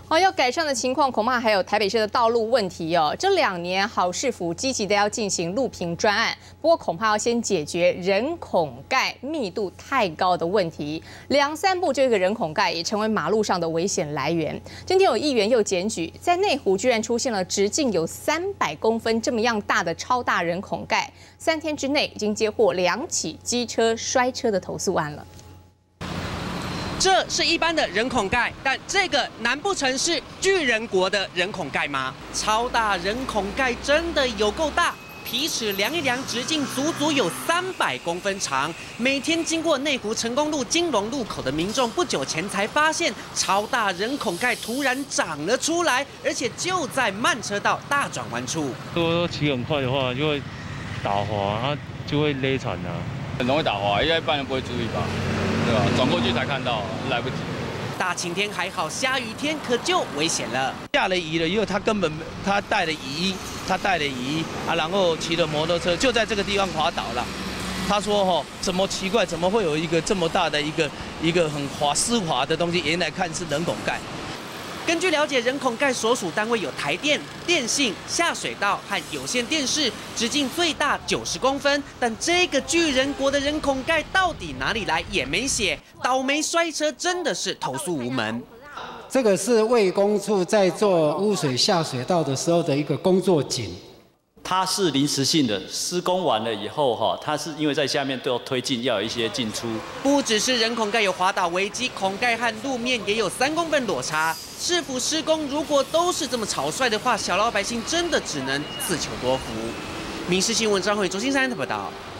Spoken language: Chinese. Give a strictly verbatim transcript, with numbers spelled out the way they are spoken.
哦，要改善的情况恐怕还有台北市的道路问题哦。这两年好市府积极的要进行路平专案，不过恐怕要先解决人孔盖密度太高的问题。两三步这个人孔盖也成为马路上的危险来源。今天有议员又检举，在内湖居然出现了直径有三百公分这么样大的超大人孔盖，三天之内已经接获两起机车摔车的投诉案了。 这是一般的人孔盖，但这个难不成是巨人国的人孔盖吗？超大人孔盖真的有够大，皮尺量一量，直径足足有三百公分长。每天经过内湖成功路金融路口的民众，不久前才发现超大人孔盖突然长了出来，而且就在慢车道大转弯处。 如果说骑很快的话，就会打滑，它就会勒惨啊， 很容易打滑，应该一般人不会注意吧？ 对吧？转过去才看到，来不及。 大晴天还好，下雨天可就危险了。 下了雨了以后，他根本他带了雨衣，他带了雨衣啊，然后骑了摩托车，就在这个地方滑倒了。他说：“哈、哦，怎么奇怪？怎么会有一个这么大的一个一个很滑丝滑的东西？原来看是人孔盖。” 根据了解，人孔盖所属单位有台电、电信、下水道和有线电视，直径最大九十公分。但这个巨人国的人孔盖到底哪里来也没写，倒霉摔车真的是投诉无门。 这个是卫工处在做污水下水道的时候的一个工作井。 它是临时性的，施工完了以后哈，它是因为在下面都要推进，要有一些进出。 不只是人孔盖有滑倒危机，孔盖和路面也有三公分落差。市府施工如果都是这么草率的话，小老百姓真的只能自求多福。民事新闻张慧、周新山的报道。